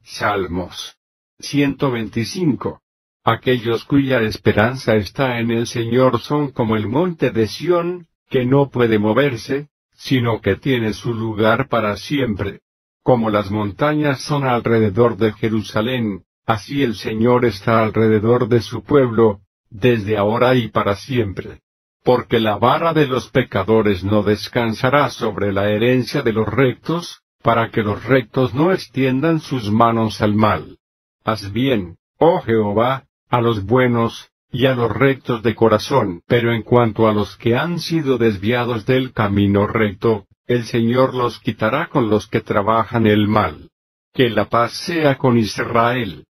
Salmos 125. Aquellos cuya esperanza está en el Señor son como el monte de Sión, que no puede moverse, sino que tiene su lugar para siempre. Como las montañas son alrededor de Jerusalén, así el Señor está alrededor de su pueblo, desde ahora y para siempre. Porque la vara de los pecadores no descansará sobre la herencia de los rectos, para que los rectos no extiendan sus manos al mal. Haz bien, oh Jehová, a los buenos, y a los rectos de corazón. Pero en cuanto a los que han sido desviados del camino recto, el Señor los quitará con los que trabajan el mal. Que la paz sea con Israel.